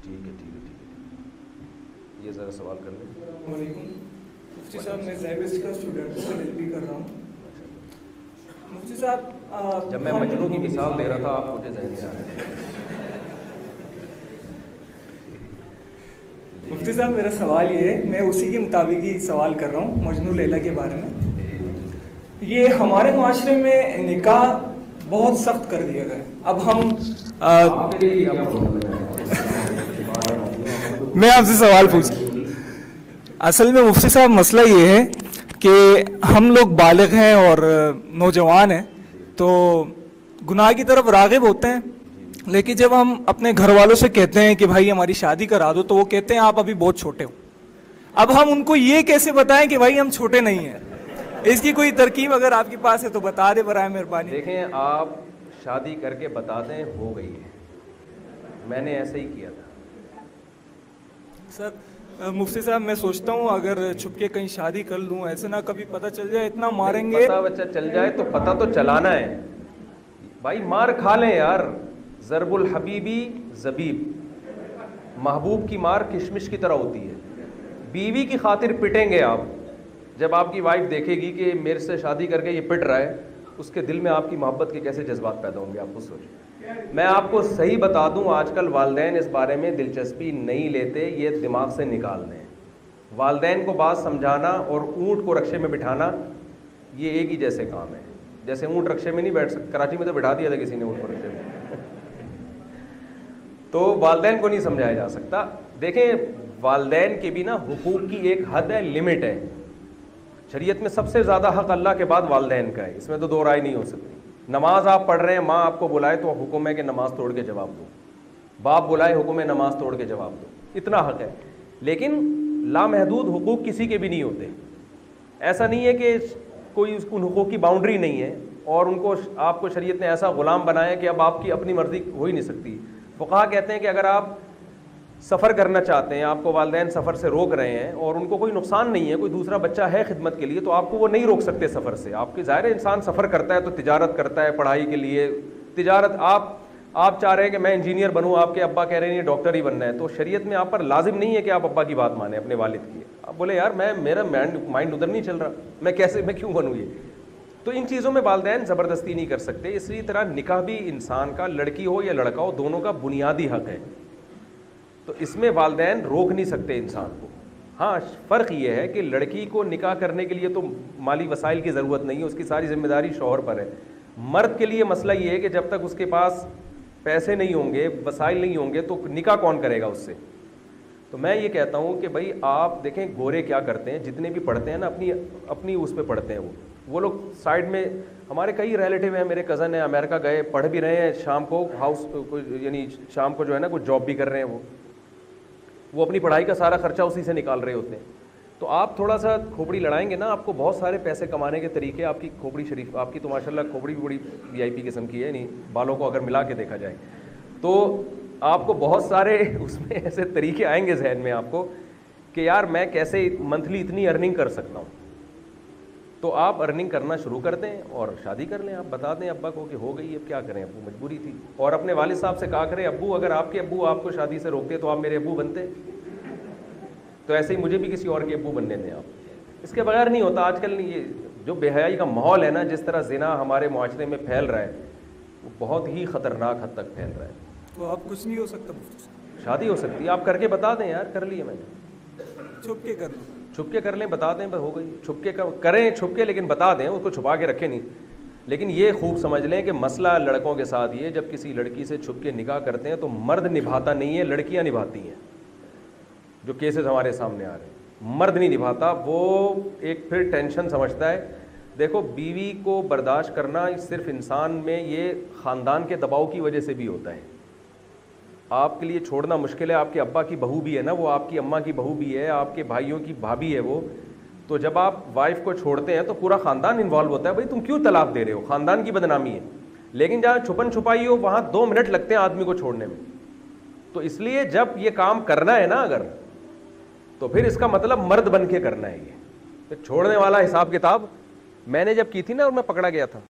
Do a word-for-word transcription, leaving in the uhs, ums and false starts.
ٹھیک ہے ٹھیک ہے ٹھیک ہے یہ ذرا سوال کر لیں. السلام علیکم مفتی صاحب, میں زیبسٹ کا اسٹوڈنٹ ہوں, ایل ایل بی کر رہا ہوں. مفتی صاحب جب میں مجنوں کی مثال دے رہا تھا آپ مجھے ذہن سے آ رہے تھے. مفتی صاحب میرا سوال یہ ہے, میں اسی کے مطابق ہی سوال کر رہا ہوں مجنوں لیلا کے بارے میں. یہ ہمارے معاشرے میں نکاح بہت سخت کر دیا گیا ہے. اب ہم میں آپ سے سوال پوچھ, اصل میں مفتی صاحب مسئلہ یہ ہے کہ ہم لوگ بالغ ہیں اور نوجوان ہیں تو گناہ کی طرف راغب ہوتے ہیں, لیکن جب ہم اپنے گھر والوں سے کہتے ہیں کہ بھائی ہماری شادی کرا دو تو وہ کہتے ہیں آپ ابھی بہت چھوٹے ہو. اب ہم ان کو یہ کیسے بتائیں کہ بھائی ہم چھوٹے نہیں ہیں؟ اس کی کوئی ترکیب اگر آپ کے پاس ہے تو بتا دیں برائے مہربانی. دیکھیں آپ شادی کر کے بتا دیں ہو گئی ہے, میں نے ایسے ہی کیا تھا. سر مفتی صاحب میں سوچتا ہوں اگر چھپ کے کہیں شادی کر لوں, ایسے نہ کبھی پتہ چل جائے, اتنا ماریں گے. پتہ بچہ چل جائے تو پتہ تو چلانا ہے بھائی, مار کھا لیں یار. ضرب الحبیبی زبیب, محبوب کی مار کشمش کی طرح ہوتی ہے. بیوی کی خاطر پٹیں گے آپ, جب آپ کی وائف دیکھے گی کہ میرے سے شادی کر کے یہ پٹ رہا ہے, اس کے دل میں آپ کی محبت کے کیسے جذبات پیدا ہوں گے آپ کو سوچیں. میں آپ کو صحیح بتا دوں, آج کل والدین اس بارے میں دلچسپی نہیں لیتے, یہ دماغ سے نکال دیں. والدین کو بات سمجھانا اور اونٹ کو رکشے میں بٹھانا یہ ایک ہی جیسے کام ہے. جیسے اونٹ رکشے میں نہیں بیٹھ سکتے, کراچی میں تو بٹھا دیا تھا کسی نے اونٹ کو رکشے میں. تو والدین کو نہیں سمجھایا جا سکتا. دیکھیں والدین کے بھی نا حقوق کی ایک حد ہے, لمٹ ہے. شریعت میں سب سے زیادہ حق اللہ کے بعد والدین کا ہے, اس میں تو دو رائے نہیں ہو سکتی. نماز آپ پڑھ رہے ہیں, ماں آپ کو بلائے تو حکم ہے کہ نماز توڑ کے جواب دو. باپ بلائے حکم ہے نماز توڑ کے جواب دو, اتنا حق ہے. لیکن لامحدود حقوق کسی کے بھی نہیں ہوتے. ایسا نہیں ہے کہ کوئی اس کو حقوق کی باؤنڈری نہیں ہے اور ان کو آپ کو شریعت نے ایسا غلام بنایا کہ اب آپ کی اپنی مرضی ہو ہی نہیں سکتی. فقہا کہتے ہیں کہ اگر آپ سفر کرنا چاہتے ہیں, آپ کو والدین سفر سے روک رہے ہیں اور ان کو کوئی نقصان نہیں ہے, کوئی دوسرا بچہ ہے خدمت کے لیے, تو آپ کو وہ نہیں روک سکتے سفر سے. آپ کی ظاہر انسان سفر کرتا ہے تو تجارت کرتا ہے پڑھائی کے لیے, تجارت آپ آپ چاہ رہے ہیں کہ میں انجینئر بنوں, آپ کے ابا کہہ رہے ہیں ڈاکٹر ہی بننا ہے, تو شریعت میں آپ پر لازم نہیں ہے کہ آپ ابا کی بات مانیں, اپنے والد کی. آپ بولے یار میں میرا مائنڈ ادھر نہیں چل رہا, میں کیسے میں کیوں بنوں یہ. تو ان چیزوں میں والدین زبردستی نہیں کر سکتے. اسی طرح نکاح بھی انسان کا, لڑکی ہو یا لڑکا ہو, دونوں کا بنیادی حق ہے. تو اس میں والدین روک نہیں سکتے انسان کو. ہاں فرق یہ ہے کہ لڑکی کو نکاح کرنے کے لیے تو مالی وسائل کی ضرورت نہیں ہے, اس کی ساری ذمہ داری شوہر پر ہے. مرد کے لیے مسئلہ یہ ہے کہ جب تک اس کے پاس پیسے نہیں ہوں گے, وسائل نہیں ہوں گے, تو نکاح کون کرے گا اس سے. تو میں یہ کہتا ہوں کہ بھائی آپ دیکھیں گورے کیا کرتے ہیں, جتنے بھی پڑھتے ہیں نا اپنی اپنی اس پہ پڑھتے ہیں, وہ وہ لوگ سائڈ میں. ہمارے کئی ریلیٹیو ہیں, میرے کزن ہیں امریکہ گئے, پڑھ بھی رہے ہیں, شام کو ہاؤس یعنی شام کو جو ہے نا کوئی جاب بھی کر رہے ہیں, وہ وہ اپنی پڑھائی کا سارا خرچہ اسی سے نکال رہے ہوتے ہیں. تو آپ تھوڑا سا کھوپڑی لڑائیں گے نا, آپ کو بہت سارے پیسے کمانے کے طریقے. آپ کی کھوپڑی شریف, آپ کی تو ماشاء اللہ کھوپڑی بھی بڑی وی آئی پی قسم کی ہے, نہیں بالوں کو اگر ملا کے دیکھا جائے تو آپ کو بہت سارے اس میں ایسے طریقے آئیں گے ذہن میں آپ کو کہ یار میں کیسے منتھلی اتنی ارننگ کر سکتا ہوں. تو آپ ارننگ کرنا شروع کر دیں اور شادی کر لیں. آپ بتا دیں ابا کو کہ ہو گئی, اب کیا کریں, ابو مجبوری تھی. اور اپنے والد صاحب سے کہا کریں ابو اگر آپ کے ابو آپ کو شادی سے روکتے تو آپ میرے ابو بنتے, تو ایسے ہی مجھے بھی کسی اور کے ابو بننے دیں آپ. اس کے بغیر نہیں ہوتا. آج کل یہ جو بے حیائی کا ماحول ہے نا, جس طرح زنا ہمارے معاشرے میں پھیل رہا ہے, وہ بہت ہی خطرناک حد تک پھیل رہا ہے. تو اب کچھ نہیں ہو سکتا, شادی ہو سکتی ہے. آپ کر کے بتا دیں یار کر لیے میں نے, چھپ کے کر لوں, چھپ کے کر لیں, بتا دیں بس ہو گئی. چھپ کے کریں چھپ کے, لیکن بتا دیں, اس کو چھپا کے رکھیں نہیں. لیکن یہ خوب سمجھ لیں کہ مسئلہ لڑکوں کے ساتھ یہ, جب کسی لڑکی سے چھپ کے نکاح کرتے ہیں تو مرد نبھاتا نہیں ہے, لڑکیاں نبھاتی ہیں. جو کیسز ہمارے سامنے آ رہے ہیں, مرد نہیں نبھاتا. وہ ایک پھر ٹینشن سمجھتا ہے. دیکھو بیوی کو برداشت کرنا صرف انسان میں یہ خاندان کے دباؤ کی وجہ سے بھی ہوتا ہے. آپ کے لیے چھوڑنا مشکل ہے, آپ کے ابا کی بہو بھی ہے نا, وہ آپ کی اماں کی بہو بھی ہے, آپ کے بھائیوں کی بھابھی ہے وہ. تو جب آپ وائف کو چھوڑتے ہیں تو پورا خاندان انوالو ہوتا ہے. بھائی تم کیوں طلاق دے رہے ہو, خاندان کی بدنامی ہے. لیکن جہاں چھپن چھپائی ہو وہاں دو منٹ لگتے ہیں آدمی کو چھوڑنے میں. تو اس لیے جب یہ کام کرنا ہے نا اگر, تو پھر اس کا مطلب مرد بن کے کرنا ہے. یہ چھوڑنے والا حساب کتاب میں نے جب کی تھی نا اور میں پکڑا گیا تھا,